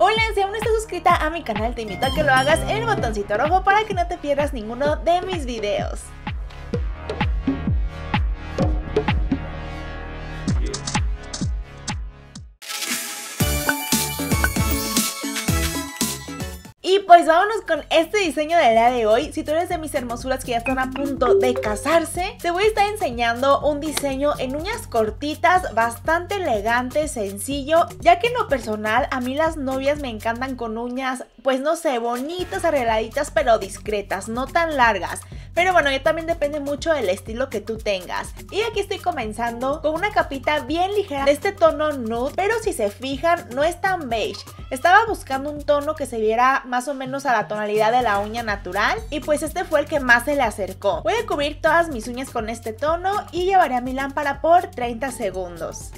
Hola, si aún no estás suscrita a mi canal, te invito a que lo hagas en el botoncito rojo para que no te pierdas ninguno de mis videos. Y pues vámonos con este diseño del día de hoy. Si tú eres de mis hermosuras que ya están a punto de casarse, te voy a estar enseñando un diseño en uñas cortitas, bastante elegante, sencillo, ya que en lo personal a mí las novias me encantan con uñas, pues no sé, bonitas, arregladitas, pero discretas, no tan largas. Pero bueno, ya también depende mucho del estilo que tú tengas. Y aquí estoy comenzando con una capita bien ligera de este tono nude, pero si se fijan no es tan beige. Estaba buscando un tono que se viera más o menos a la tonalidad de la uña natural y pues este fue el que más se le acercó. Voy a cubrir todas mis uñas con este tono y llevaré a mi lámpara por 30 segundos.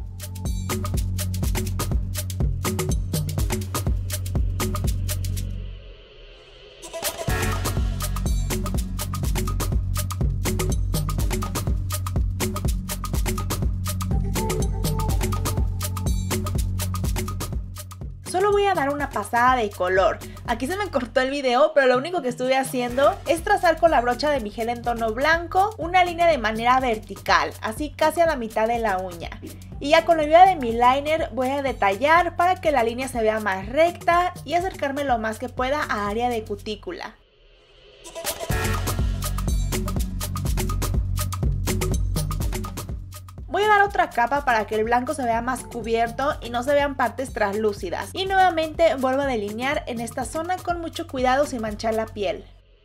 Solo voy a dar una pasada de color. Aquí se me cortó el video, pero lo único que estuve haciendo es trazar con la brocha de mi gel en tono blanco una línea de manera vertical, así casi a la mitad de la uña. Y ya con la ayuda de mi liner voy a detallar para que la línea se vea más recta y acercarme lo más que pueda a área de cutícula. Voy a dar otra capa para que el blanco se vea más cubierto y no se vean partes translúcidas. Y nuevamente vuelvo a delinear en esta zona con mucho cuidado sin manchar la piel.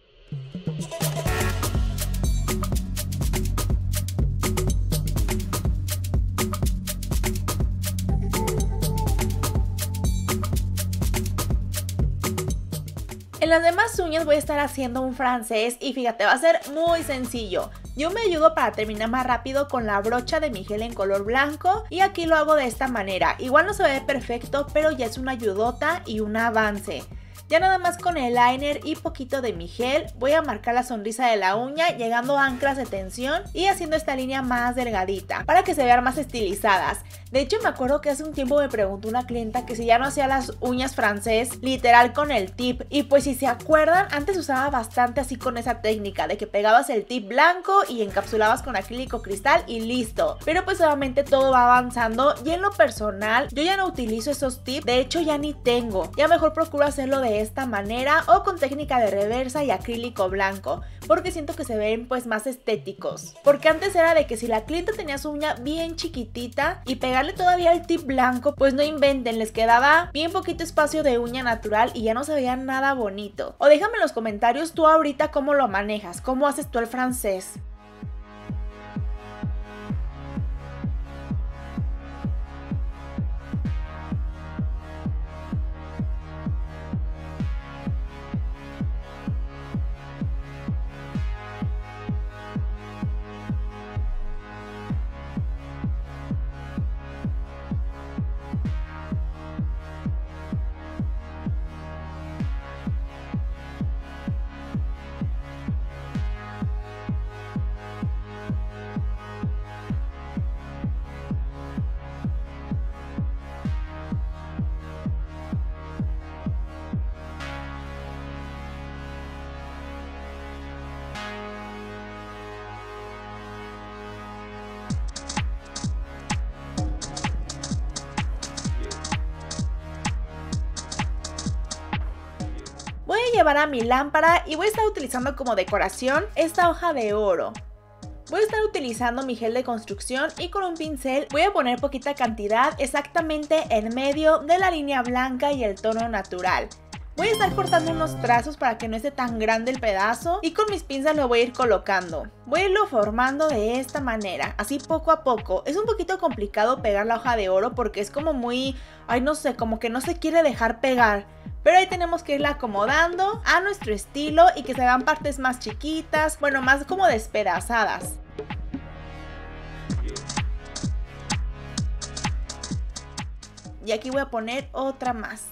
En las demás uñas voy a estar haciendo un francés y fíjate, va a ser muy sencillo. Yo me ayudo para terminar más rápido con la brocha de mi gel en color blanco y aquí lo hago de esta manera. Igual no se ve perfecto, pero ya es una ayudota y un avance. Ya nada más con el liner y poquito de mi gel voy a marcar la sonrisa de la uña llegando a anclas de tensión y haciendo esta línea más delgadita para que se vean más estilizadas. De hecho me acuerdo que hace un tiempo me preguntó una clienta que si ya no hacía las uñas francés literal con el tip, y pues si se acuerdan antes usaba bastante así con esa técnica de que pegabas el tip blanco y encapsulabas con acrílico cristal y listo. Pero pues obviamente todo va avanzando y en lo personal yo ya no utilizo esos tips, de hecho ya ni tengo, ya mejor procuro hacerlo de esta manera o con técnica de reversa y acrílico blanco porque siento que se ven pues más estéticos, porque antes era de que si la clienta tenía su uña bien chiquitita y pegarle todavía el tip blanco, pues no inventen, les quedaba bien poquito espacio de uña natural y ya no se veía nada bonito. O déjame en los comentarios tú ahorita cómo lo manejas, cómo haces tú el francés. Voy a llevar a mi lámpara y voy a estar utilizando como decoración esta hoja de oro. Voy a estar utilizando mi gel de construcción y con un pincel voy a poner poquita cantidad exactamente en medio de la línea blanca y el tono natural. Voy a estar cortando unos trazos para que no esté tan grande el pedazo y con mis pinzas lo voy a ir colocando. Voy a irlo formando de esta manera, así poco a poco. Es un poquito complicado pegar la hoja de oro porque es como muy, ay no sé, como que no se quiere dejar pegar. Pero ahí tenemos que irla acomodando a nuestro estilo y que se vean partes más chiquitas, bueno, más como despedazadas. Y aquí voy a poner otra más.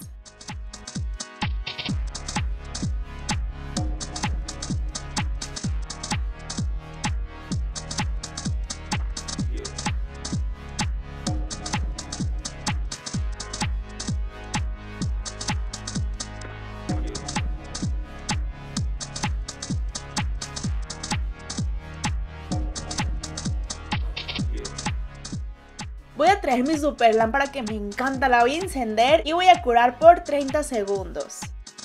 a traer mi super lámpara que me encanta, la voy a encender y voy a curar por 30 segundos.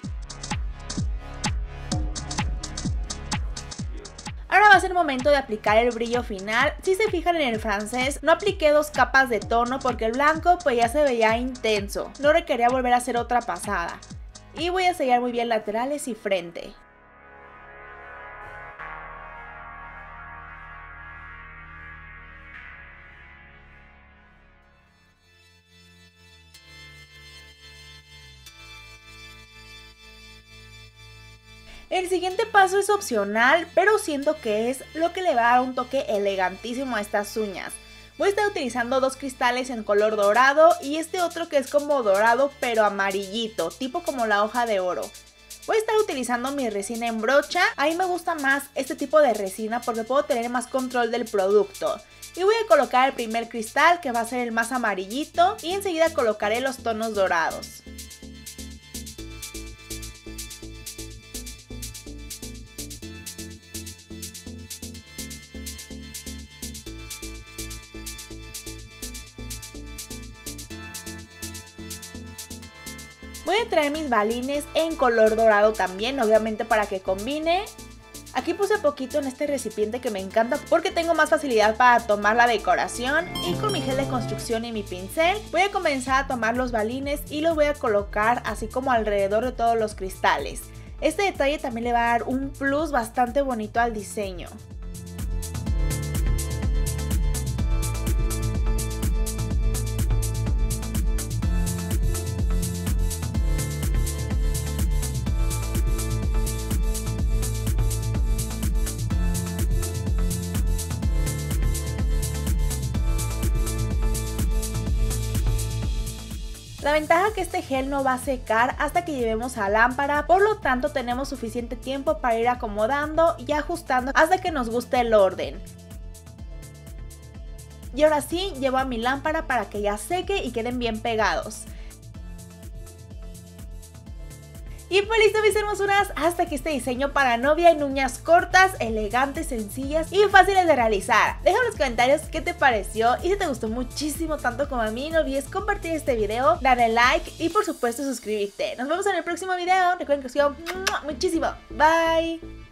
Ahora va a ser momento de aplicar el brillo final. Si se fijan en el francés, no apliqué 2 capas de tono porque el blanco pues ya se veía intenso. No requería volver a hacer otra pasada. Y voy a sellar muy bien laterales y frente. El siguiente paso es opcional, pero siento que es lo que le va a dar un toque elegantísimo a estas uñas. Voy a estar utilizando 2 cristales en color dorado y este otro que es como dorado pero amarillito, tipo como la hoja de oro. Voy a estar utilizando mi resina en brocha. A mí me gusta más este tipo de resina porque puedo tener más control del producto. Y voy a colocar el primer cristal, que va a ser el más amarillito, y enseguida colocaré los tonos dorados. Voy a traer mis balines en color dorado también, obviamente para que combine. Aquí puse poquito en este recipiente que me encanta porque tengo más facilidad para tomar la decoración. Y con mi gel de construcción y mi pincel voy a comenzar a tomar los balines y los voy a colocar así como alrededor de todos los cristales. Este detalle también le va a dar un plus bastante bonito al diseño. La ventaja es que este gel no va a secar hasta que llevemos a la lámpara, por lo tanto tenemos suficiente tiempo para ir acomodando y ajustando hasta que nos guste el orden. Y ahora sí, llevo a mi lámpara para que ya seque y queden bien pegados. Y pues listo, mis hermosuras, hasta aquí este diseño para novia en uñas cortas, elegantes, sencillas y fáciles de realizar. Deja en los comentarios qué te pareció y si te gustó muchísimo tanto como a mí, no olvides compartir este video, darle like y por supuesto suscribirte. Nos vemos en el próximo video, recuerden que os quiero muchísimo, bye.